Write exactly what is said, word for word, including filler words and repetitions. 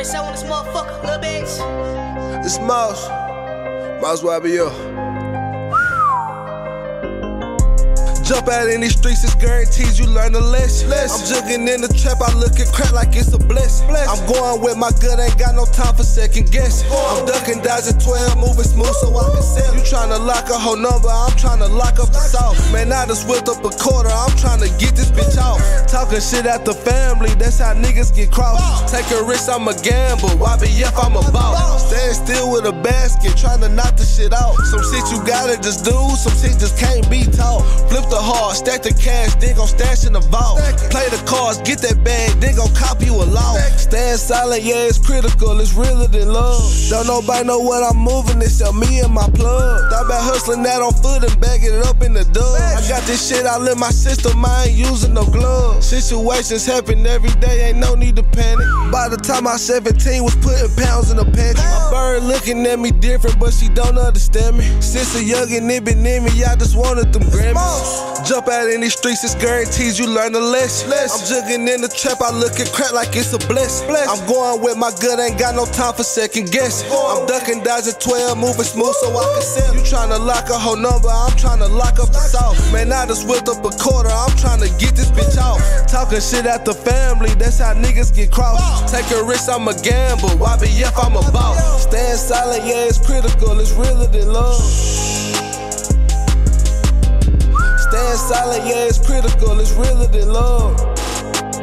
By.Dreso on this motherfucker, little bitch. It's Mouse, Mouse Y B F. Jump out in these streets, it's guaranteed you learn a lesson. I'm jugging in the trap, I look at crap like it's a blessing. I'm going with my gut, ain't got no time for second guessing. I'm ducking, dodging twelve, moving smooth so I can sell. You tryna lock a whole number, I'm tryna lock up the sauce. Man, I just whipped up a quarter, I'm tryna get this bitch off. Talking shit at the family, that's how niggas get crossed. Take a risk, I'm a gamble, Y B F, I'm a boss. Stand still with a basket, tryna knock the shit out. Some shit you gotta just do, some shit just can't be taught. Flip the hard, stack the cash, then gon' stash in the vault. Play the cards, get that bag, then gon' cop you a law. Stand silent, yeah, it's critical, it's realer than love. Don't nobody know what I'm moving, except me and my plug. Thought about hustling that on foot and bagging it up in the dub. I got this shit all in my system, I ain't using no gloves. Situations happen every day, ain't no need to panic. By the time I seventeen, was putting pounds in the pantry. My bird looking at me different, but she don't understand me. Since a youngin', it been in me, I just wanted them Grammys. Jump out in these streets, it's guaranteed you learn a lesson. I'm jugging in the trap, I look at crap like it's a blessing. I'm going with my gut, ain't got no time for second guessing. I'm ducking, dodging twelve, moving smooth so I can sell. You tryna lock a whole number, I'm tryna lock up the sauce. Man, I just whipped up a quarter, I'm tryna get this bitch off. Talking shit at the family, that's how niggas get crossed. Take a risk, I'm a gamble, Y B F, I'm a boss. Stand silent, yeah, it's critical, it's realer than love. Stand silent, yeah, it's critical, it's realer than love.